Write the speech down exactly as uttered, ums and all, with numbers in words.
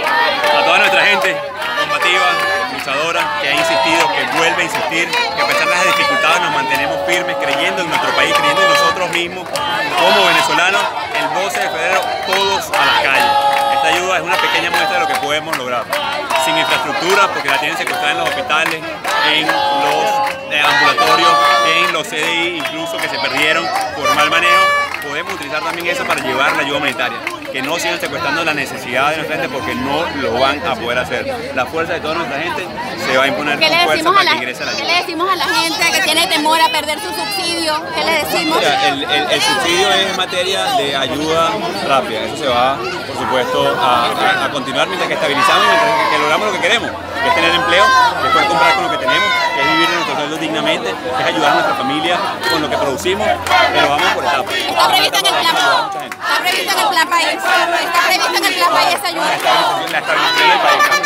A toda nuestra gente combativa, luchadora, que ha insistido, que vuelve a insistir, que a pesar de las dificultades nos mantenemos firmes, creyendo en nuestro país, creyendo en nosotros mismos, como venezolanos, el doce de febrero todos a las calles. Esta ayuda es una pequeña muestra de lo que podemos lograr. Sin infraestructura, porque la tienen secuestrada en los hospitales, en los eh, ambulatorios, en los C D I, incluso que se perdieron por mal manejo, podemos utilizar también eso para llevar la ayuda humanitaria. Que no sigan secuestrando la necesidad de nuestra gente porque no lo van a poder hacer. La fuerza de toda nuestra gente se va a imponer con fuerza para que ingrese la ayuda. ¿Qué le decimos a la gente que tiene temor a perder su subsidio? ¿Qué le decimos? Mira, el, el, el subsidio es materia de ayuda rápida. Eso se va, por supuesto, a, a, a continuar mientras que estabilizamos y mientras que, que logramos lo que queremos, que es tener empleo, que es poder comprar con lo que tenemos, que es vivir de nuestros sueldos dignamente, que es ayudar a nuestra familia con lo que producimos, pero vamos por etapas. Está previsto en el plan, está previsto en el plan país. Está previsto en el plan país esa ayuda. La estabilización del país.